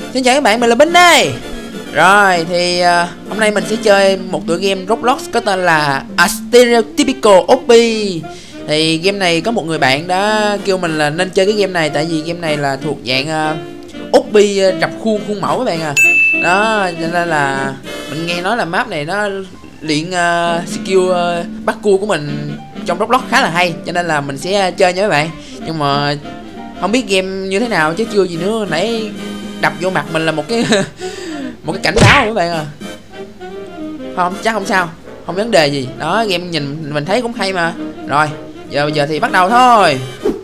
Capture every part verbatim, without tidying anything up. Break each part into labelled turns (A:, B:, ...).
A: Xin chào các bạn, mình là Binh đây. Rồi thì uh, hôm nay mình sẽ chơi một tựa game Roblox có tên là A Stereotypical ô pê. Thì game này có một người bạn đã kêu mình là nên chơi cái game này, tại vì game này là thuộc dạng uh, ô pê rập khuôn khuôn mẫu các bạn à. Đó, cho nên là mình nghe nói là map này nó luyện uh, skill uh, bắt cua của mình trong Roblox khá là hay, cho nên là mình sẽ chơi nha các bạn. Nhưng mà không biết game như thế nào chứ chưa gì nữa, nãy đập vô mặt mình là một cái một cái cảnh báo các bạn à. Không, chắc không sao, không vấn đề gì. Đó, game nhìn mình thấy cũng hay mà. Rồi, giờ giờ thì bắt đầu thôi.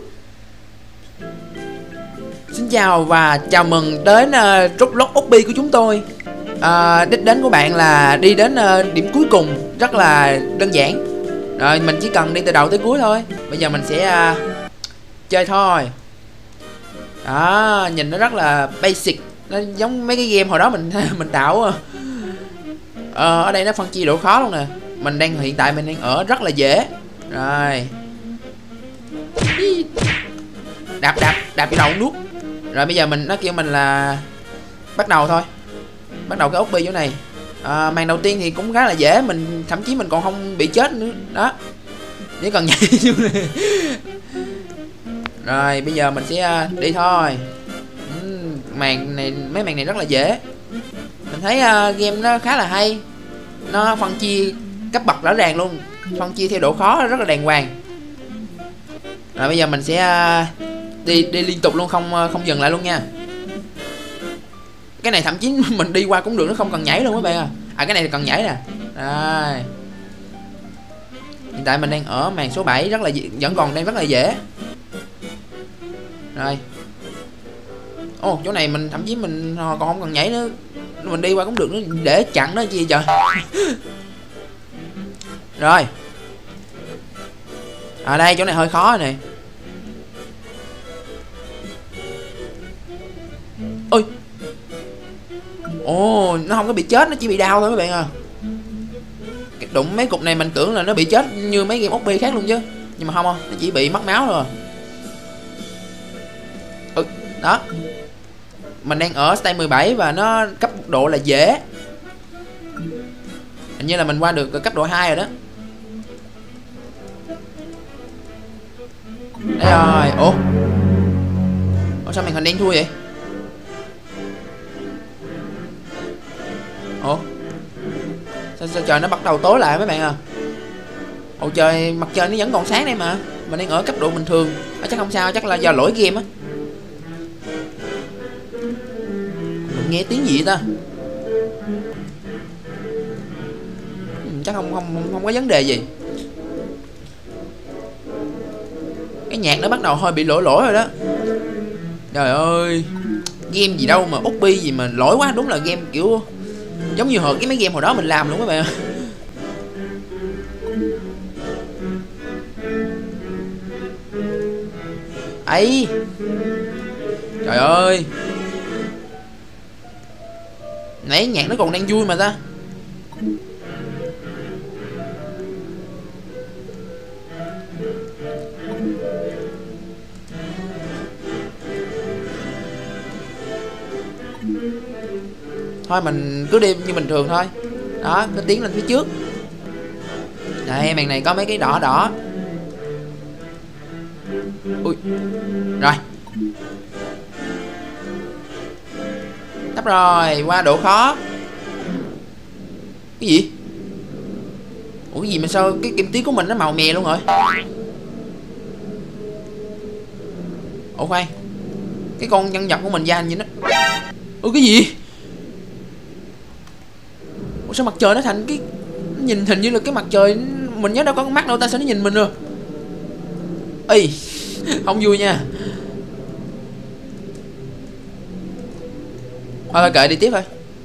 A: Xin chào và chào mừng đến uh, Roblox ô pê của chúng tôi. uh, Đích đến của bạn là đi đến uh, điểm cuối cùng, rất là đơn giản. Rồi, mình chỉ cần đi từ đầu tới cuối thôi. Bây giờ mình sẽ uh, chơi thôi. Đó, nhìn nó rất là basic, nó giống mấy cái game hồi đó mình mình tạo. Ờ, ở đây nó phân chia độ khó luôn nè. Mình đang hiện tại mình đang ở rất là dễ. Rồi, đạp đạp đạp cái đầu nút. Rồi bây giờ mình nó kêu mình là bắt đầu thôi, bắt đầu cái ô pê chỗ này. À, màn đầu tiên thì cũng khá là dễ, mình thậm chí mình còn không bị chết nữa đó, chỉ cần nhảy vô này. Rồi bây giờ mình sẽ đi thôi. uhm, Màn này, mấy màn này rất là dễ. Mình thấy uh, game nó khá là hay. Nó phân chia cấp bậc rõ ràng luôn, phân chia theo độ khó rất là đàng hoàng. Rồi bây giờ mình sẽ uh, đi đi liên tục luôn, không uh, không dừng lại luôn nha. Cái này thậm chí mình đi qua cũng được, nó không cần nhảy luôn các bạn à. À cái này thì cần nhảy nè. Rồi, hiện tại mình đang ở màn số bảy, rất là vẫn còn đang rất là dễ. Rồi, ồ oh, chỗ này mình thậm chí mình còn không cần nhảy nữa, mình đi qua cũng được nữa, để chặn nó chi trời. Rồi, ở à, đây chỗ này hơi khó này. Ôi, ồ oh, nó không có bị chết, nó chỉ bị đau thôi các bạn à. Cái đụng mấy cục này mình tưởng là nó bị chết như mấy game ô pê khác luôn chứ, nhưng mà không không, nó chỉ bị mất máu thôi. Ừ, đó, mình đang ở stage mười bảy và nó cấp độ là dễ. Hình như là mình qua được cấp độ hai rồi đó. Đây rồi. Ủa, Ủa sao màn hình đen thui vậy? Ủa sao, sao trời nó bắt đầu tối lại mấy bạn à? Ồ trời, mặt trời nó vẫn còn sáng đây mà. Mình đang ở cấp độ bình thường. À, chắc không sao, chắc là do lỗi game á. Mình nghe tiếng gì vậy ta? Chắc không không không, không có vấn đề gì. Cái nhạc nó bắt đầu hơi bị lỗi lỗi rồi đó. Trời ơi, game gì đâu mà ô pê gì mà lỗi quá. Đúng là game kiểu giống như hồi cái mấy game hồi đó mình làm luôn các bạn. Ấy, trời ơi, nãy nhạc nó còn đang vui mà ta. Thôi mình cứ đi như bình thường thôi. Đó, cứ tiến lên phía trước. Đây, màn này có mấy cái đỏ đỏ. Ui, rồi, đắp rồi, qua độ khó. Cái gì? Ủa cái gì mà sao cái kim tuyến của mình nó màu mè luôn rồi? Ủa khoan, cái con nhân vật của mình da gì nó. Ủa cái gì? Ủa sao mặt trời nó thành cái, nó nhìn hình như là cái mặt trời. Mình nhớ đâu có con mắt đâu ta, sao nó nhìn mình rồi? Ê, không vui nha. Thôi thôi kệ, đi tiếp thôi.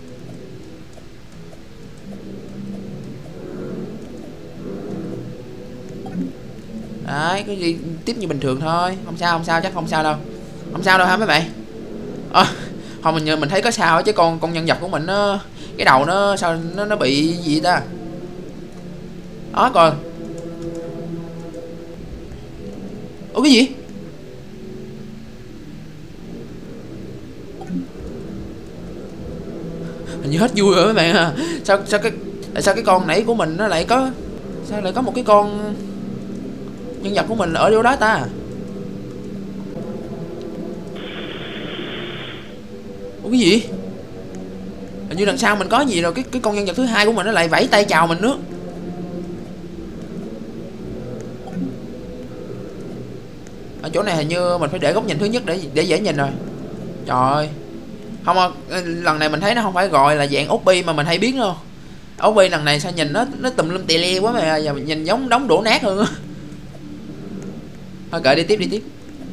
A: Đấy, cứ đi tiếp như bình thường thôi. Không sao, không sao, chắc không sao đâu. Không sao đâu hả mấy bạn? À, không, mình mình thấy có sao chứ con con nhân vật của mình nó, cái đầu nó sao nó nó bị gì ta? Đó coi. Ủa cái gì? Hình như hết vui rồi mấy bạn à. Sao sao cái sao cái con nãy của mình nó lại có, sao lại có một cái con nhân vật của mình ở đâu đó ta? Ủa cái gì? Hình như đằng sau mình có gì rồi, cái cái con nhân vật thứ hai của mình nó lại vẫy tay chào mình nữa. Ở chỗ này hình như mình phải để góc nhìn thứ nhất để để dễ nhìn rồi. Trời ơi. Không, lần này mình thấy nó không phải gọi là dạng ốp bi mà mình hay biết đâu. ốp bi lần này sao nhìn nó nó tùm lum tè le quá mà, giờ nhìn giống đống đổ nát hơn á. Thôi kệ, đi tiếp đi tiếp.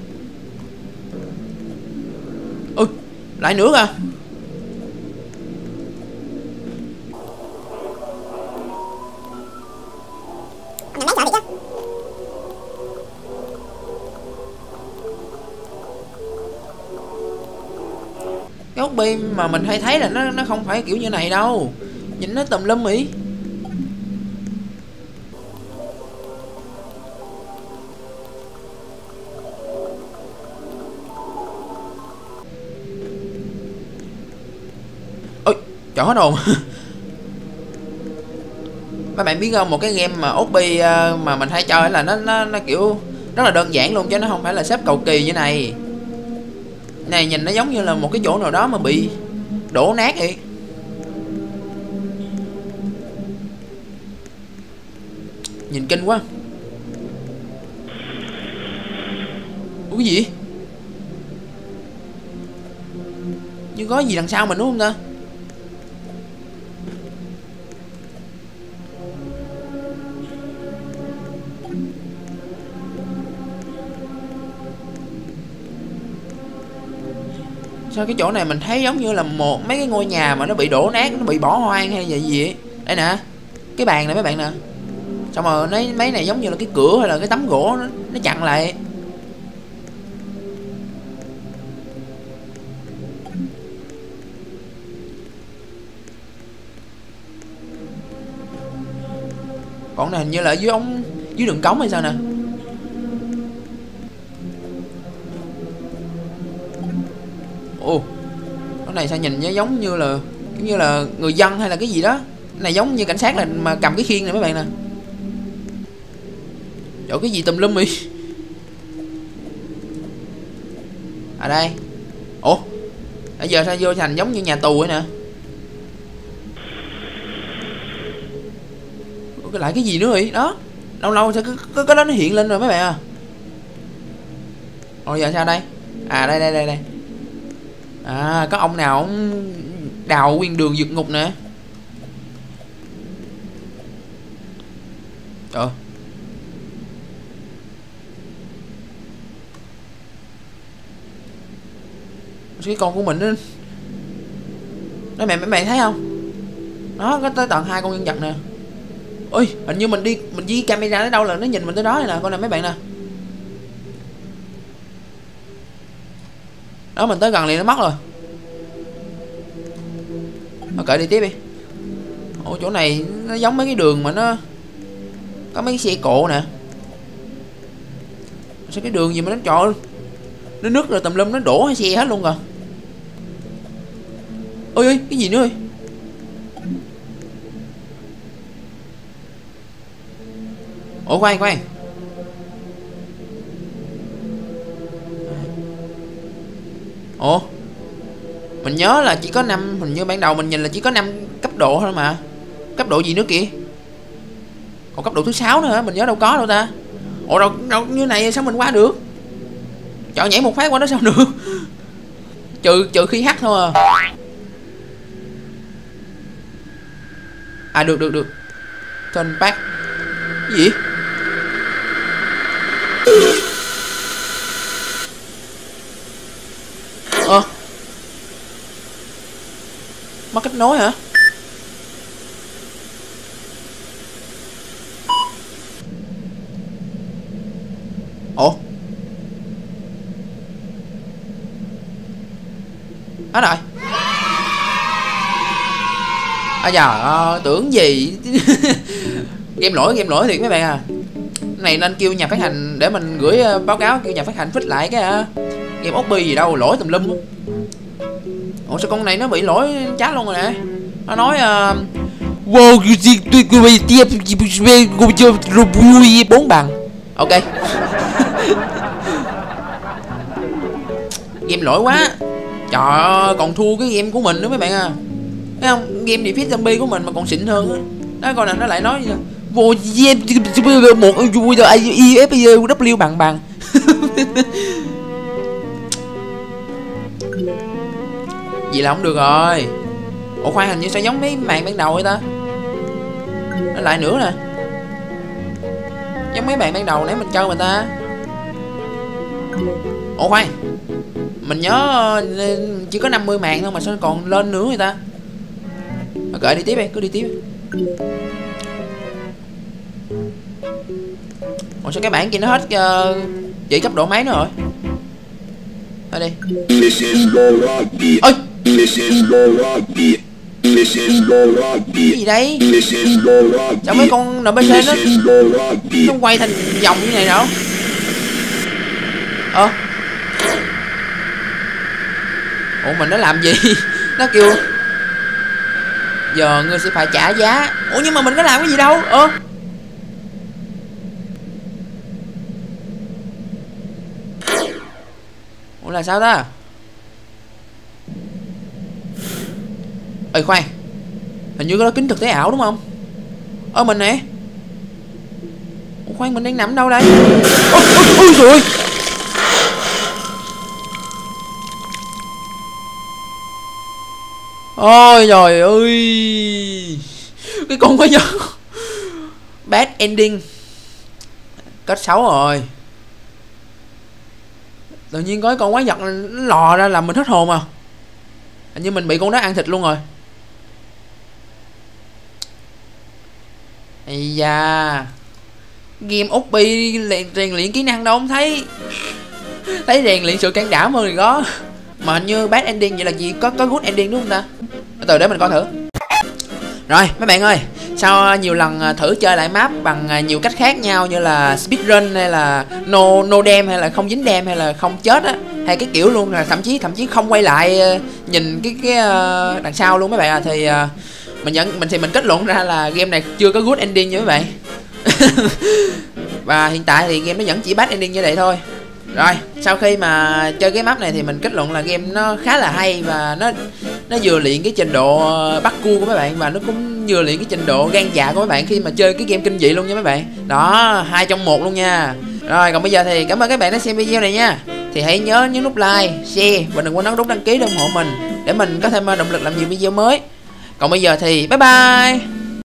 A: Ui, lại nữa à. Cái ốc bi mà mình hay thấy là nó nó không phải kiểu như này đâu. Nhìn nó tùm lum ý. Ôi, trời hết hồn. Các bạn biết không, một cái game mà ốc bi mà mình hay chơi là nó nó nó kiểu rất là đơn giản luôn, chứ nó không phải là xếp cầu kỳ như này. Này nhìn nó giống như là một cái chỗ nào đó mà bị đổ nát vậy. Nhìn kinh quá. Ủa cái gì? Nhưng có gì đằng sau mình đúng không ta? Sao cái chỗ này mình thấy giống như là một mấy cái ngôi nhà mà nó bị đổ nát, nó bị bỏ hoang hay là gì vậy? Đây nè, cái bàn này mấy bạn nè. Xong rồi lấy mấy này giống như là cái cửa hay là cái tấm gỗ nó, nó chặn lại. Còn này hình như là ở dưới ống, dưới đường cống hay sao nè. Ồ, cái này sao nhìn nó giống như là giống như là người dân hay là cái gì đó. Cái này giống như cảnh sát là mà cầm cái khiên này mấy bạn nè. Chỗ cái gì tùm lum vậy? À đây. Ủa, bây giờ sao vô thành giống như nhà tù vậy nè. Ủa, cái lại cái gì nữa vậy? Đó, lâu lâu sao cái cái đó nó hiện lên rồi mấy bạn à. Ủa giờ sao đây? À đây đây đây đây. À, có ông nào ông đào nguyên đường vượt ngục nè. Trời. Cái con của mình đó, đó mẹ mấy bạn thấy không? Nó có tới tận hai con nhân vật nè. Ôi, hình như mình đi mình di camera tới đâu là nó nhìn mình tới đó nè, con này mấy bạn nè. Đó, mình tới gần liền nó mất rồi. Ok, đi tiếp đi. Ủa chỗ này nó giống mấy cái đường mà nó có mấy cái xe cộ nè. Sao cái đường gì mà nó trội, nó nứt rồi tùm lum, nó đổ xe hết luôn rồi. Ôi ơi, cái gì nữa ơi. Ủa khoan khoan. Ủa, mình nhớ là chỉ có năm, hình như ban đầu mình nhìn là chỉ có năm cấp độ thôi mà. Cấp độ gì nữa kìa? Còn cấp độ thứ sáu nữa hả? Mình nhớ đâu có đâu ta. Ủa đâu, đâu như này sao mình qua được? Trời, nhảy một phát qua đó sao được? Trừ trừ khi hắt thôi à. À được được được. Turn back. Cái gì? Ờ, mất kết nối hả? Ủa, hết rồi. À giờ à, tưởng gì. Game lỗi, game lỗi thiệt mấy bạn à. Cái này nên kêu nhà phát hành để mình gửi uh, báo cáo kêu nhà phát hành fix lại cái uh, game ốp bi gì đâu, lỗi tùm lum. Ủa sao con này nó bị lỗi chat luôn rồi nè. Nó nói uh, wow bốn bằng. Ok. Game lỗi quá. Trời ơi, còn thua cái game của mình nữa mấy bạn à. Thấy không? Game Defeat Zombie của mình mà còn xịn hơn á. Đó coi nè, nó lại nói vô game một i ép w bằng bằng. Vậy là không được rồi. Ủa khoan, hình như sao giống mấy màn ban đầu vậy ta. Nó lại nữa nè. Giống mấy bạn ban đầu nãy mình chơi mà ta. Ủa khoan, mình nhớ chỉ có năm mươi màn thôi mà sao còn lên nữa người ta. Mà kệ đi tiếp đi, cứ đi tiếp đi. Ủa sao cái bảng kia nó hết uh, chỉ cấp độ mấy nữa rồi. Thôi đi. Ôi cái gì đây? Sao mấy con en pê xê nó nó quay thành vòng như này đâu? Ờ ủa mình nó làm gì? Nó kêu giờ ngươi sẽ phải trả giá. Ủa nhưng mà mình có làm cái gì đâu. Ờ ủa là sao ta? Ê khoan, hình như có kính thực tế ảo đúng không? Ơ mình nè. Ủa khoan, mình đang nằm đâu đây? Ôi ôi ôi ôi trời ơi, cái con quái vật bad ending, kết xấu rồi. Tự nhiên có cái con quái vật nó lò ra làm mình hết hồn à. Hình như mình bị con đó ăn thịt luôn rồi. Ây da, game út bi rèn luyện kỹ năng đâu không thấy. Thấy rèn luyện sự can đảm hơn thì có. Mà hình như bad ending vậy là gì? Có có good ending đúng không ta? Từ để mình coi thử. Rồi mấy bạn ơi, sau nhiều lần thử chơi lại map bằng nhiều cách khác nhau như là speedrun hay là no no dem hay là không dính dem hay là không chết á, hay cái kiểu luôn là thậm chí thậm chí không quay lại nhìn cái cái đằng sau luôn mấy bạn à, thì mình nhận mình thì mình kết luận ra là game này chưa có good ending như mấy bạn. Và hiện tại thì game nó vẫn chỉ bad ending như vậy thôi. Rồi sau khi mà chơi cái map này thì mình kết luận là game nó khá là hay và nó nó vừa luyện cái trình độ bắt cua của mấy bạn và nó cũng vừa luyện cái trình độ gan dạ của mấy bạn khi mà chơi cái game kinh dị luôn nha mấy bạn. Đó, hai trong một luôn nha. Rồi còn bây giờ thì cảm ơn các bạn đã xem video này nha. Thì hãy nhớ nhấn nút like, share và đừng quên ấn nút đăng ký để ủng hộ mình để mình có thêm động lực làm nhiều video mới. Còn bây giờ thì bye bye.